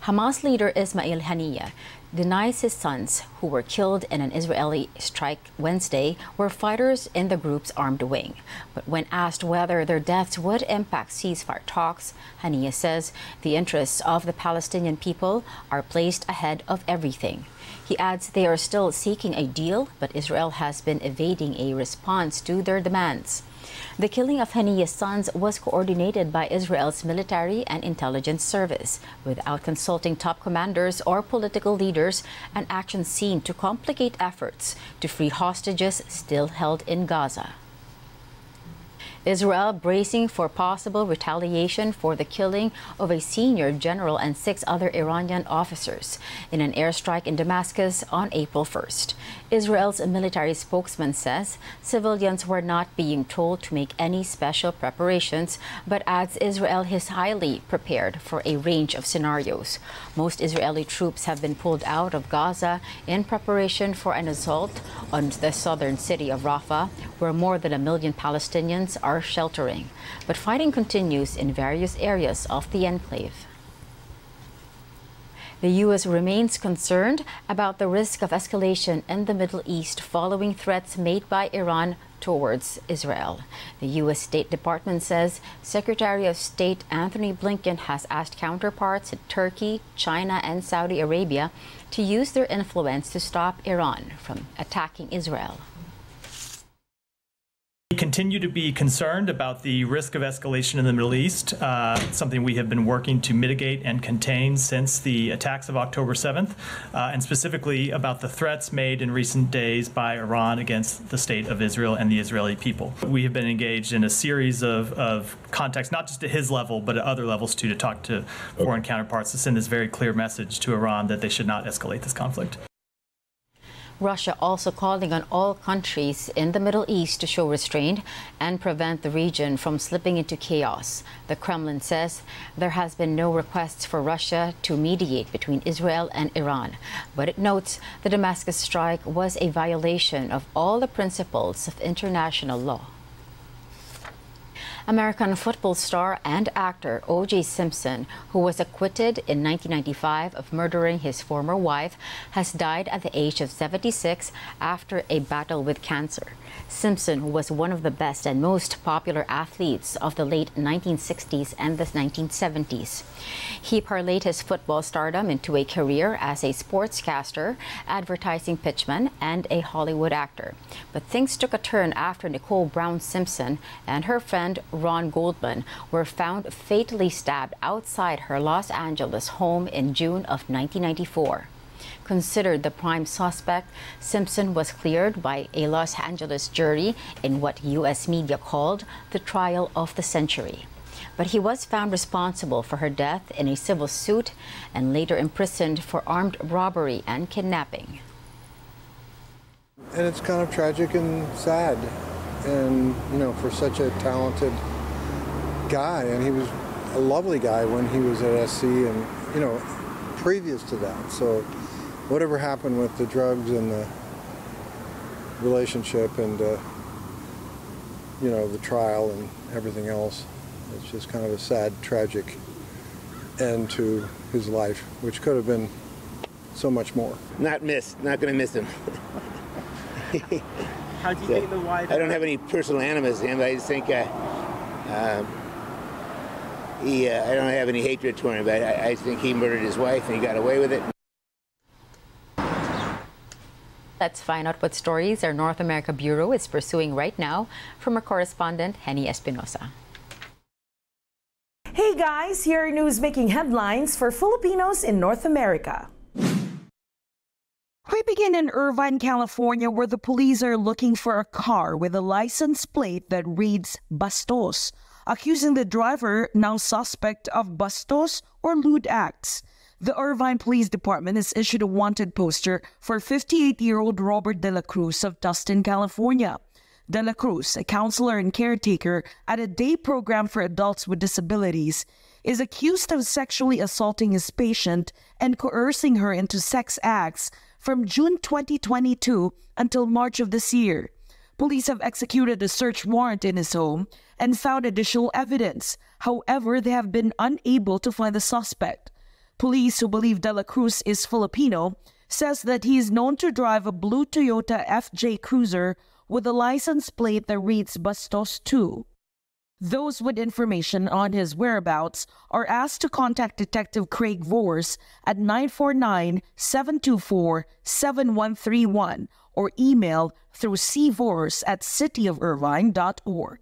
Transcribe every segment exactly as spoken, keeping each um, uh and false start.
Hamas leader Ismail Haniyeh denies his sons, who were killed in an Israeli strike Wednesday, were fighters in the group's armed wing. But when asked whether their deaths would impact ceasefire talks, Haniyeh says the interests of the Palestinian people are placed ahead of everything. He adds they are still seeking a deal, but Israel has been evading a response to their demands. The killing of Haniyeh's sons was coordinated by Israel's military and intelligence service without consulting top commanders or political leaders, an action seen to complicate efforts to free hostages still held in Gaza. Israel bracing for possible retaliation for the killing of a senior general and six other Iranian officers in an airstrike in Damascus on April first. Israel's military spokesman says civilians were not being told to make any special preparations, but adds Israel is highly prepared for a range of scenarios. Most Israeli troops have been pulled out of Gaza in preparation for an assault on the southern city of Rafah, where more than a million Palestinians are are sheltering, but fighting continues in various areas of the enclave. The U S remains concerned about the risk of escalation in the Middle East following threats made by Iran towards Israel. The U S State Department says Secretary of State Anthony Blinken has asked counterparts in Turkey, China, and Saudi Arabia to use their influence to stop Iran from attacking Israel. We continue to be concerned about the risk of escalation in the Middle East, uh, something we have been working to mitigate and contain since the attacks of October seventh, uh, and specifically about the threats made in recent days by Iran against the state of Israel and the Israeli people. We have been engaged in a series of, of contacts, not just at his level, but at other levels too, to talk to foreign counterparts to send this very clear message to Iran that they should not escalate this conflict. Russia also calling on all countries in the Middle East to show restraint and prevent the region from slipping into chaos. The Kremlin says there has been no requests for Russia to mediate between Israel and Iran, but it notes the Damascus strike was a violation of all the principles of international law. American football star and actor O J Simpson, who was acquitted in nineteen ninety-five of murdering his former wife, has died at the age of seventy-six after a battle with cancer. Simpson was one of the best and most popular athletes of the late nineteen sixties and the nineteen seventies. He parlayed his football stardom into a career as a sportscaster, advertising pitchman, and a Hollywood actor. But things took a turn after Nicole Brown Simpson and her friend Ron Goldman were found fatally stabbed outside her Los Angeles home in June of nineteen ninety-four. Considered the prime suspect, Simpson was cleared by a Los Angeles jury in what U S media called the trial of the century. But he was found responsible for her death in a civil suit and later imprisoned for armed robbery and kidnapping. And it's kind of tragic and sad. And, you know, for such a talented guy, and he was a lovely guy when he was at S C and, you know, previous to that. So whatever happened with the drugs and the relationship and, uh, you know, the trial and everything else, it's just kind of a sad, tragic end to his life, which could have been so much more. Not miss, not going to miss him. How do you so, think the wife? I don't have any personal animus to him. I just think uh, um, he. Uh, I don't have any hatred toward him, but I, I think he murdered his wife and he got away with it. Let's find out what stories our North America Bureau is pursuing right now from our correspondent, Henny Espinosa. Hey guys, here are news making headlines for Filipinos in North America. We begin in Irvine, California, where the police are looking for a car with a license plate that reads Bastos, accusing the driver, now suspect of Bastos or lewd acts. The Irvine Police Department has issued a wanted poster for fifty-eight-year-old Robert De La Cruz of Tustin, California. De La Cruz, a counselor and caretaker at a day program for adults with disabilities, is accused of sexually assaulting his patient and coercing her into sex acts from June twenty twenty-two until March of this year. Police have executed a search warrant in his home and found additional evidence. However, they have been unable to find the suspect. Police, who believe De La Cruz is Filipino, says that he is known to drive a blue Toyota F J Cruiser with a license plate that reads Bastos two. Those with information on his whereabouts are asked to contact Detective Craig Vors at nine four nine, seven two four, seven one three one or email through c vors at city of irvine dot org.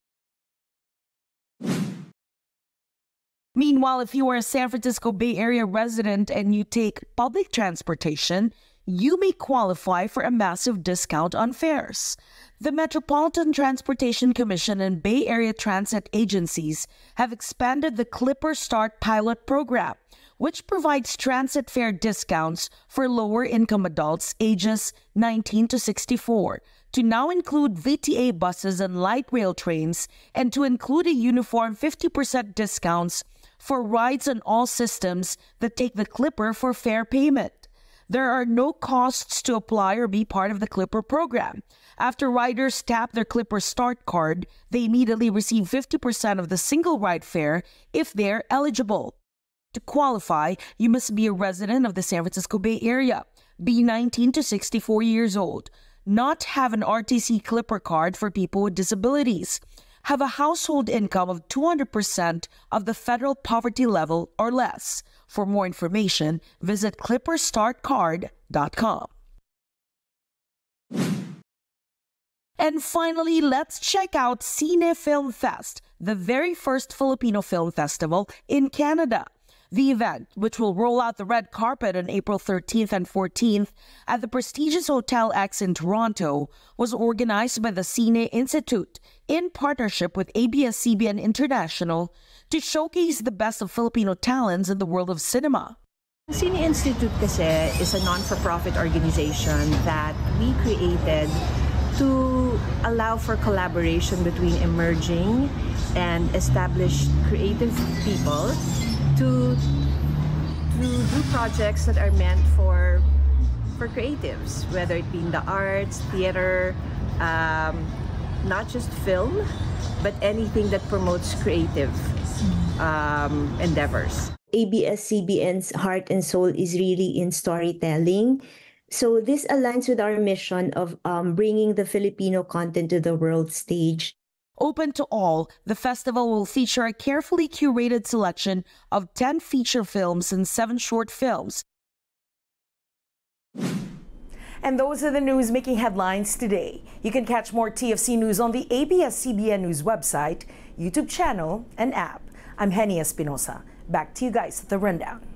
Meanwhile, if you are a San Francisco Bay Area resident and you take public transportation, you may qualify for a massive discount on fares. The Metropolitan Transportation Commission and Bay Area transit agencies have expanded the Clipper Start pilot program, which provides transit fare discounts for lower-income adults ages nineteen to sixty-four, to now include V T A buses and light rail trains, and to include a uniform fifty percent discounts for rides on all systems that take the Clipper for fare payment. There are no costs to apply or be part of the Clipper program. After riders tap their Clipper Start card, they immediately receive fifty percent of the single ride fare if they're eligible. To qualify, you must be a resident of the San Francisco Bay Area, be nineteen to sixty-four years old, not have an R T C Clipper card for people with disabilities, have a household income of two hundred percent of the federal poverty level or less. For more information, visit clipper start card dot com. And finally, let's check out Cine Film Fest, the very first Filipino film festival in Canada. The event, which will roll out the red carpet on April thirteenth and fourteenth at the prestigious Hotel X in Toronto, was organized by the Cine Institute in partnership with A B S C B N International to showcase the best of Filipino talents in the world of cinema. Cine Institute kasi is a non-for-profit organization that we created to allow for collaboration between emerging and established creative people to, to do projects that are meant for, for creatives, whether it be in the arts, theater, um, not just film, but anything that promotes creative um, endeavors. A B S C B N's heart and soul is really in storytelling. So this aligns with our mission of um, bringing the Filipino content to the world stage. Open to all, the festival will feature a carefully curated selection of ten feature films and seven short films. And those are the news making headlines today. You can catch more T F C News on the A B S C B N News website, YouTube channel, and app. I'm Henny Espinosa. Back to you guys at the Rundown.